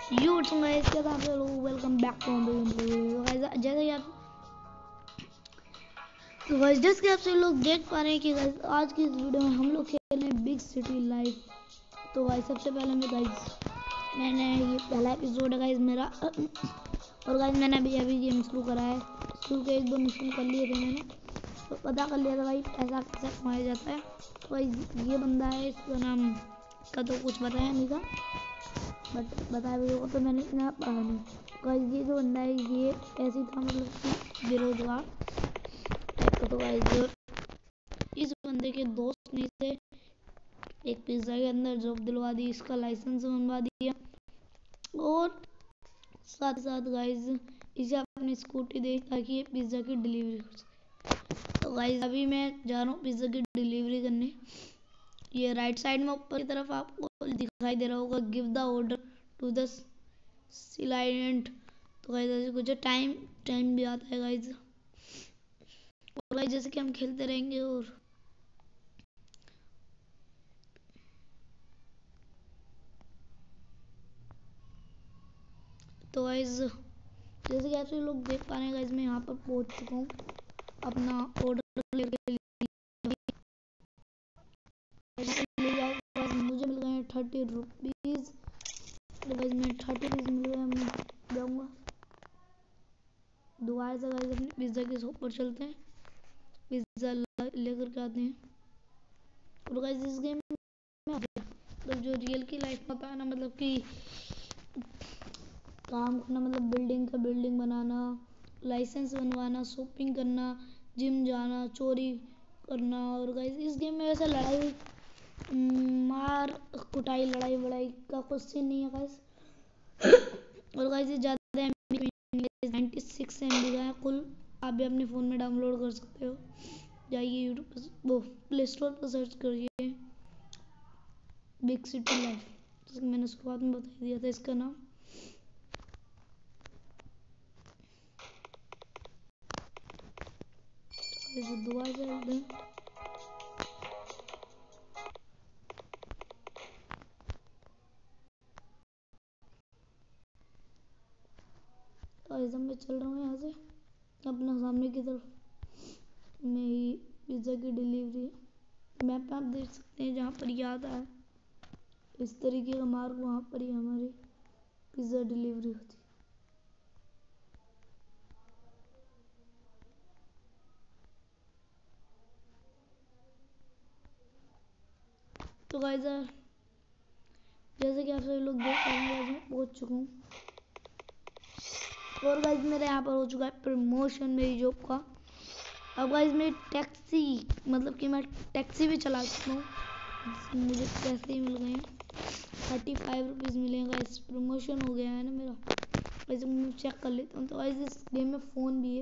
You guys क्या आप लोग वेलकम बैक टू गाइस जैसे कि आप तो गाइस जैसे कि आप सभी लोग देख पा रहे हैं कि गाइस आज की इस वीडियो में हम लोग खेल रहे हैं बिग सिटी लाइफ। तो गाइस सबसे पहले मैंने ये पहला एपिसोड है गाइस मेरा और गाइस मैंने अभी गेम शुरू करा है। शुरू के 1-2 मिशन कर लिए थे मैंने, तो पता कर लिया था भाई पैसा कैसे कमाया जाता है। तो गाइस ये बंदा है, इसका नाम का तो कुछ बताया नहीं था, बट बताया भी होगा तो मैंने इतना पढ़ा नहीं। गाइस ये जो बंदा है ये ऐसी था, मतलब कि बेरोजगार टाइप का। तो गाइस इस बंदे के दोस्त ने इसे एक पिज्ज़ा के अंदर जॉब दिलवा दी, इसका लाइसेंस बनवा दिया और साथ साथ गाइस इसे अपनी स्कूटी दी ताकि ये पिज्ज़ा की डिलीवरी कर सके। तो गाइस अभी मैं जा रहा हूँ पिज्ज़ा की डिलीवरी करने। ये राइट साइड में ऊपर की तरफ आपको दिखाई दे रहा होगा, give the order to the सिलाइडेंट। तो गाइस ऐसे कुछ टाइम भी आता है गाइस, और गाइस जैसे कि हम खेलते रहेंगे। और तो गाइस जैसे कि आप सभी लोग देख पा रहे हैं गाइस मैं यहाँ पर पहुँच चुका हूँ अपना ऑर्डर लेके। मुझे मिल गए 30 रुपीज़। तो गाइस मैं 30 रुपीज़ मिल गए, मैं जाऊँगा दोबारा से गाइस अपने पिज़्ज़ा की शॉप पर चलते हैं, पिज़्ज़ा लेकर के आते हैं। और गाइस इस गेम में मतलब जो रियल की लाइफ में होता है ना, मतलब कि काम करना, मतलब बिल्डिंग बनाना, लाइसेंस बनवाना, शॉपिंग करना, जिम जाना, चोरी करना। और गाइस इस गेम में वैसे लड़ाई मार कुटाई लड़ाई वड़ाई का कुछ सीन नहीं है गाइस। और गाइस ये ज़्यादा 96 MB का है कुल। आप भी अपने फ़ोन में डाउनलोड कर सकते हो, जाइए यूट्यूब पर, वो प्ले स्टोर पर सर्च करिए बिग सिटी लाइफ, जैसे मैंने शुरुआत में बता दिया था इसका नाम। दुआ चलते हैं। तो मैं चल रहा हूँ यहाँ से अपना सामने की तरफ, मेरी पिज़्ज़ा की डिलीवरी मैप पे आप देख सकते हैं, जहाँ पर याद आया इस तरीके का मार्ग वहाँ पर ही हमारी पिज़्ज़ा डिलीवरी होती। तो गाइस जैसे कि आप सभी लोग देख पा रहे हैं मैं पहुँच चुका हूँ और गाइस मेरा यहाँ पर हो चुका है प्रमोशन मेरी जॉब का। अब गाइस मेरी टैक्सी, मतलब कि मैं टैक्सी भी चला सकता हूँ, मुझे पैसे ही मिल गए हैं 35 रुपीज़ मिलेगा। गाइस प्रमोशन हो गया है ना मेरा। वैसे मैं चेक कर लेता हूँ। तो गाइस इस गेम में फ़ोन भी है,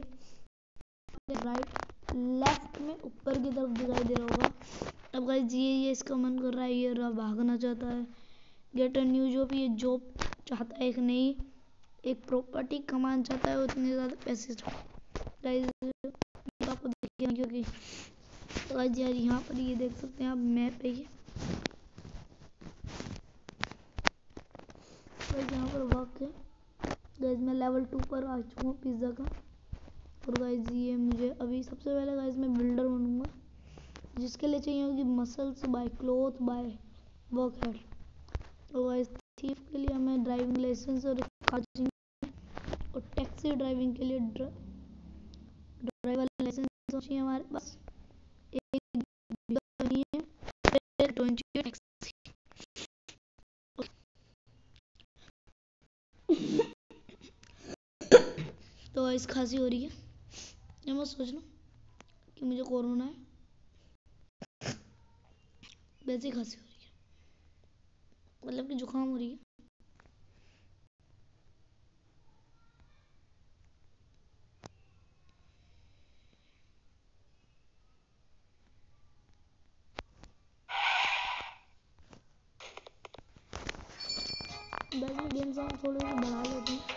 राइट लेफ्ट में ऊपर की तरफ दिखाई दे रहा होगा। अब गाइस ये इसका मन कर रहा है, ये रहा भागना चाहता है, गेट अ न्यू जॉब। ये जॉब चाहता है एक नई एक प्रॉपर्टी कमाना चाहता है, उतने ज़्यादा पैसे गाइस आपको देखिए क्योंकि तो गाइस यार यहाँ पर ये देख सकते हैं आप मैप पे, ये गाइस यहाँ पर वर्क है। गाइस मैं लेवल 2 पर आ चुका हूँ पिज़्ज़ा का। और गाइस ये मुझे अभी सबसे पहले गाइस मैं बिल्डर बनूंगा, जिसके लिए चाहिए होगी muscles by cloth by work head. तो गाइस थीफ के लिए हमें ड्राइविंग लाइसेंस और टैक्सी ड्राइविंग के लिए ड्राइवर लाइसेंस चाहिए हमारे पास। एक नहीं है 20 टैक्सी। तो गाइस खांसी हो रही है, ये मत सोचना कि मुझे कोरोना है, वैसे खांसी हो रही है, मतलब कि जुकाम हो रही है। बैठ में गेम साउंड थोड़े से बढ़ा लेते हैं।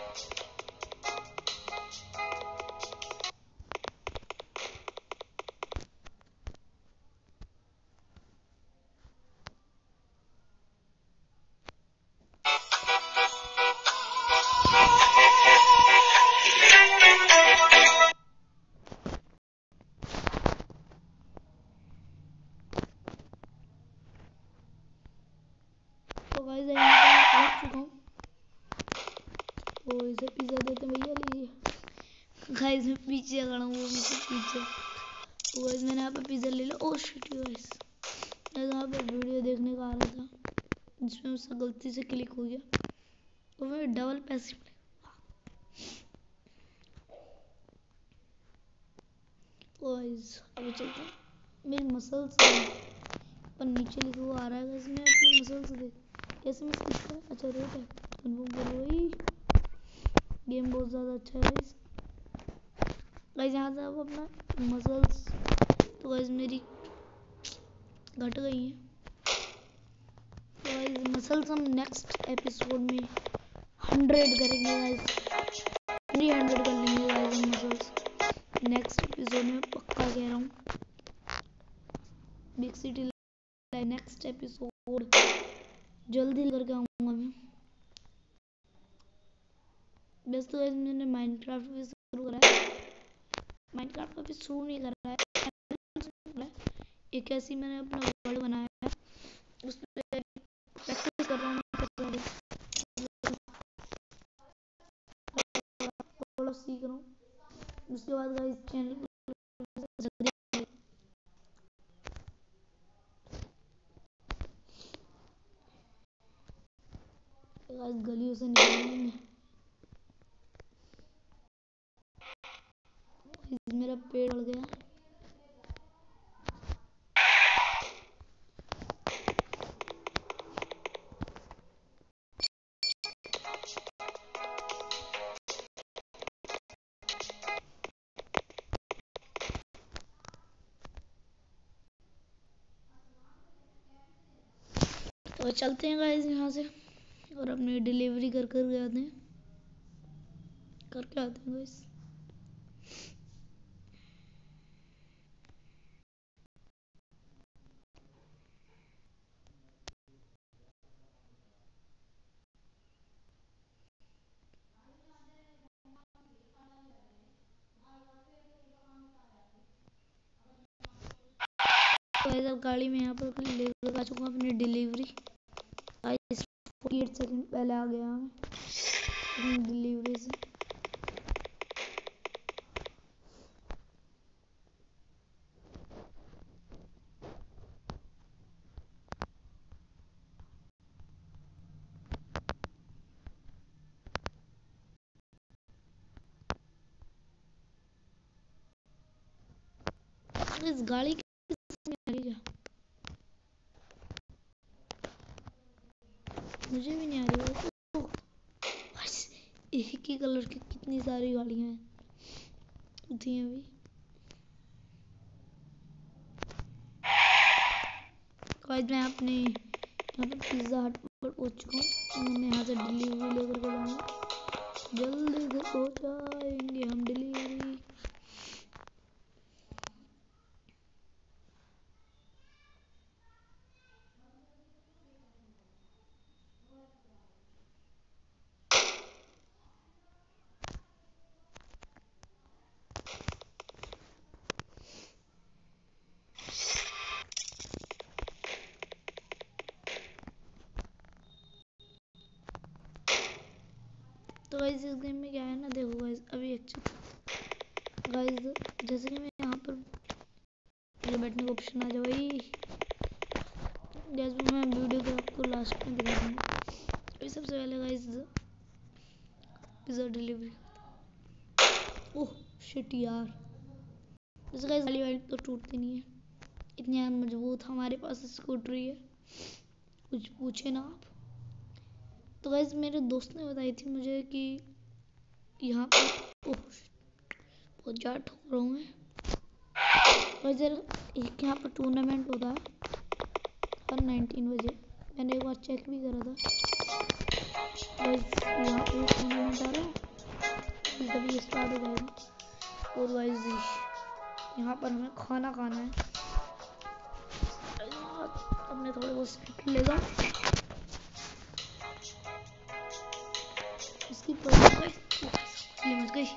इसको इसे पिज़्ज़ा देते हैं, भैया लीजिए। गाइस मैं पीछे खड़ा हूँ, वो मुझसे पीछे। तो गाइस मैंने यहाँ पे पिज़्ज़ा ले लिया। ओह शिट गाइस, मैं यहाँ पे वीडियो देखने का आ रहा था जिसमें उससे गलती से क्लिक हो गया तो मैं डबल पैसे मिले। गाइस अभी चलते हैं। मेरी मसल्स पर नीचे लिखा हुआ आ रहा है गाइस, मैं अपनी मसल्स देख कैसे मैं स्किप करूँ। अच्छा रेट है, कन्फर्म करो भाई। गेम बहुत ज़्यादा अच्छा है गाइस। गाइस यहाँ से अब अपना मसल्स तो गाइस मेरी घट गई है। तो गाइस मसल्स हम नेक्स्ट एपिसोड में 100 करेंगे गाइस, 300 कर लेंगे गाइस हम मसल्स नेक्स्ट एपिसोड में, पक्का कह रहा हूँ। बिग सिटी नेक्स्ट एपिसोड जल्दी करके आऊँगा मैं। बस तो गाइस मैंने माइनक्राफ्ट भी शुरू करा है, माइनक्राफ्ट अभी शुरू नहीं कर रहा है। एक ऐसी मैंने अपना वर्ल्ड बनाया है, उस पर प्रैक्टिस कर रहा हूँ थोड़ा सीख रहा हूँ। उसके बाद गाइस चैनल गाइस गलियों से निकलेंगे। मेरा पेड़ उड़ गया। तो चलते हैं गाइस यहाँ से और अपनी डिलीवरी कर आते हैं, करके आते हैं गाइस। गाइस अब गाड़ी में यहाँ पर लेकर आ चुका हूँ अपनी डिलीवरी। गाइस 48 सेकंड पहले आ गया मैं अपनी डिलीवरी से। इस गाड़ी की क्या मुझे भी नहीं आ रही है। बस एक ही कलर की कितनी सारी गाड़ियां हैं थी अभी। गाइस मैं अपने यहाँ पर पिज़्ज़ा हट पर पहुँच चुका हूँ। मैं यहाँ से डिलीवरी लेकर के जाऊँगा, जल्दी से पहुँचाएंगे हम डिलीवरी। तो गाइस इस गेम में क्या है ना, देखो गाइस अभी एक्चुअली गाइस जैसे कि मैं यहाँ पर ये बैठने का ऑप्शन आ जाए भाई, जैसे मैं वीडियो को आपको लास्ट में दिखा दूँगा। अभी सबसे पहले guys pizza delivery. Oh shit यार, जैसे गाइस गाड़ी वाली तो टूटती नहीं है, इतनी मजबूत हमारे पास स्कूटरी है, कुछ पूछे ना आप। तो गाइस मेरे दोस्त ने बताई थी मुझे कि यहाँ पर बहुत ज़्यादा ठोक रहा हूँ मैं। गाइस एक यहाँ पर टूर्नामेंट होता है हर 19 बजे, मैंने एक बार चेक भी करा था। गाइस यहाँ पे टूर्नामेंट आ रहा है, तभी स्टार्ट हो जाएगा। और गाइस यहाँ पर हमें खाना खाना है। अपने थोड़े बहुत साइकिल लेगा, इसकी प्रॉब्लम मच गई।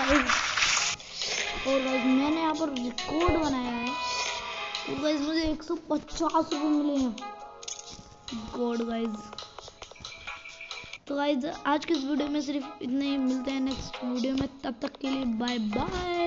गाइस। और गाइस मैंने यहाँ पर रिकॉर्ड बनाया है, तो गाइस मुझे 150 रुपये मिले हैं। God guys. तो गाइस आज के इस वीडियो में सिर्फ इतने ही, मिलते हैं नेक्स्ट वीडियो में, तब तक के लिए बाय बाय।